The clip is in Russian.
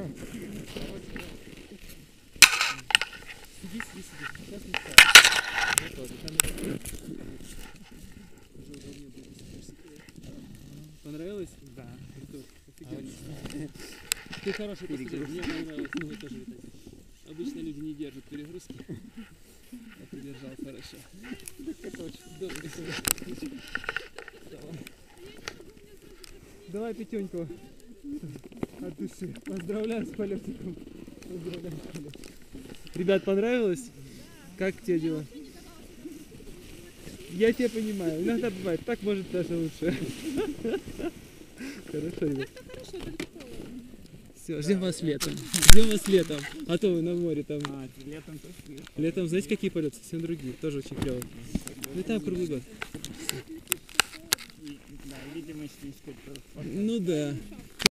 Сиди. Сейчас не ставь. Вот тоже. Уже удобнее будет. Понравилось? Да. Офигенно. Ты хороший пассажир. Мне понравилось. Ну, тоже летать. Обычно люди не держат перегрузки. А ты держал хорошо. Это очень добрый совет. Давай пятеньку от души. Поздравляю с полетиком. Ребят, понравилось? Как тебе дела? Я тебя понимаю. Иногда бывает. Так может даже лучше. Хорошо, ребят. Все, ждем вас летом. А то вы на море там. Летом тоже. Летом, знаете, какие полеты? Совсем другие. Тоже очень клево. Летаем круглый год. Да, видимость не сколько. Ну да.